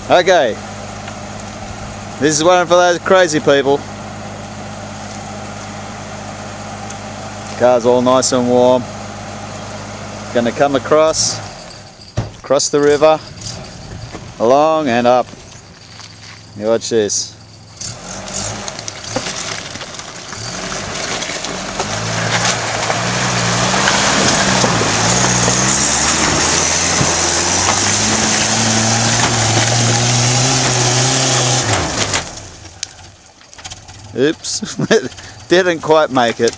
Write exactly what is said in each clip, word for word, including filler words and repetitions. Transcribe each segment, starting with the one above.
Okay, this is one for those crazy people. Car's all nice and warm. Going to come across, across the river, along and up. You watch this. Oops, didn't quite make it.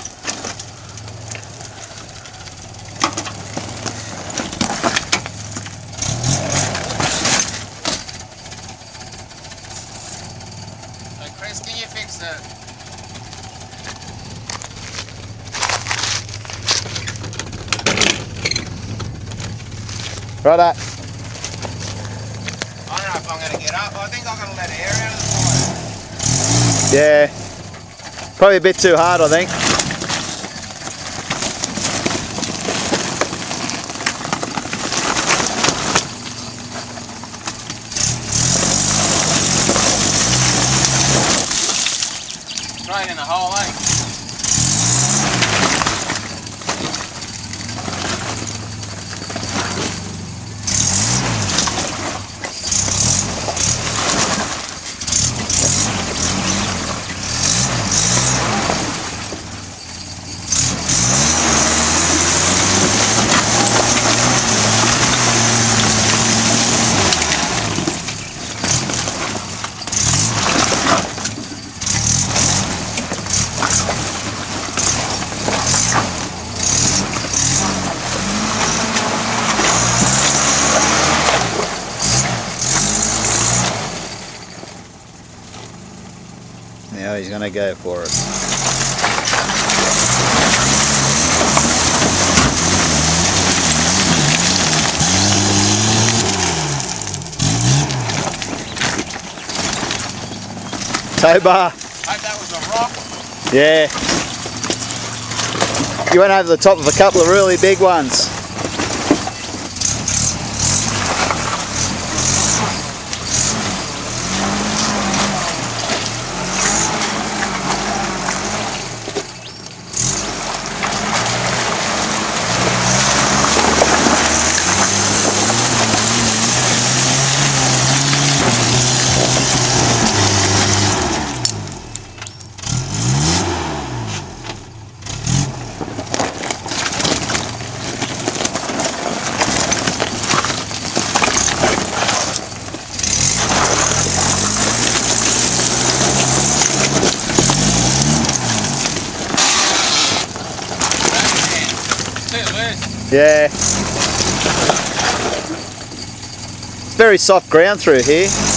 Hey Chris, can you fix that? Right up. I don't know if I'm going to get up. I think I'm going to let air out of the fire. Yeah, probably a bit too hard, I think. Straight in the hole, eh? Now he's going to go for it. Tow bar. Hope that was a rock. Yeah. You went over the top of a couple of really big ones. Yeah. It's very soft ground through here.